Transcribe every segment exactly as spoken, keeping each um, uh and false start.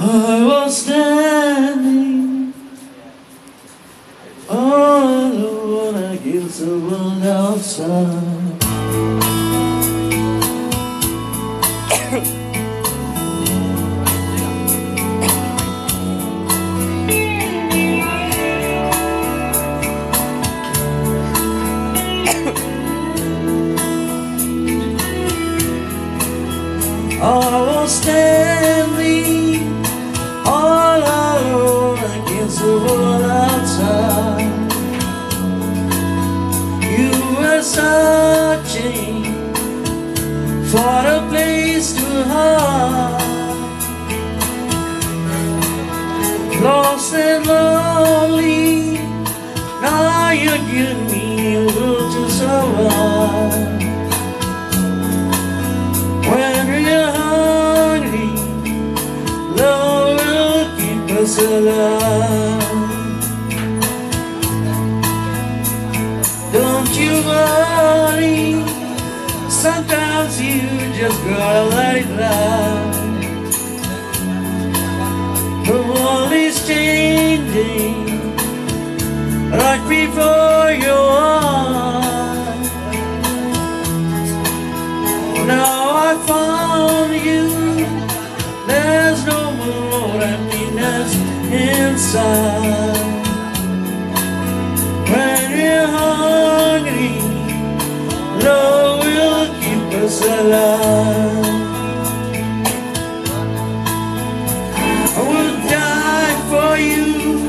I was standing all alone against the world outside. I was standing all alone against the world outside. You were searching for a place to hide, lost and lonely. Now you give me a will to survive. When we're hungry, love will keep us alive. Don't you worry, sometimes you just gotta let it ride. The world is changing right before your eyes. Now I found you, there's no more emptiness inside. When you're hungry, love will keep us alive. I will die for you,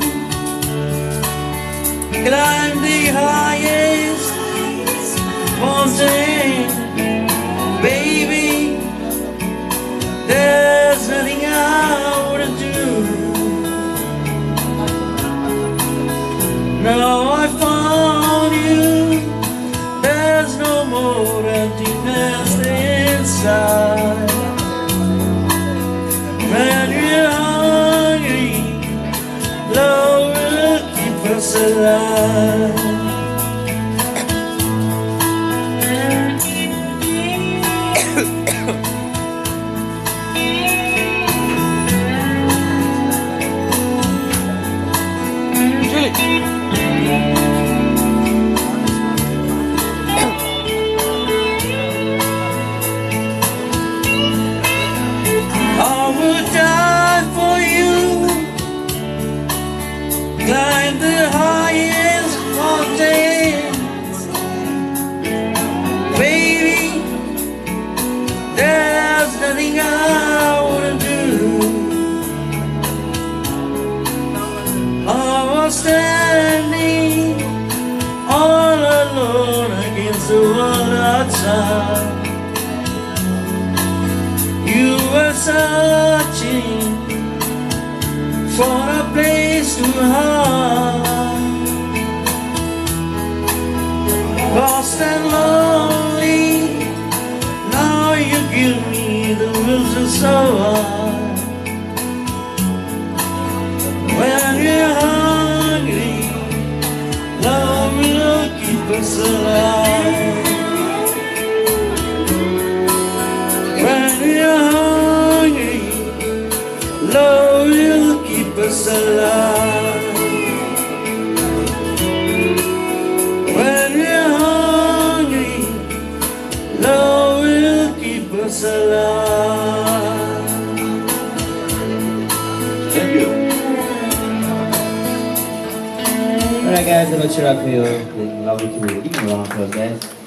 climb the highest mountain. Baby, there's nothing I wouldn't do. Now I found you, there's no more emptiness inside. When you're hungry, love will keep us alive. Climb the highest mountains, baby, there's nothing I wouldn't do. I was standing all alone against the world outside. You were searching for a place to hide, lost and lonely. Now you give me the will to survive. When you're hungry, love will keep us alive. When you're hungry, love will keep us alive. When we're hungry, love will keep us alive. Thank you. Alright guys, I'm gonna cheer out for your lovely community. Give me a round of applause, guys.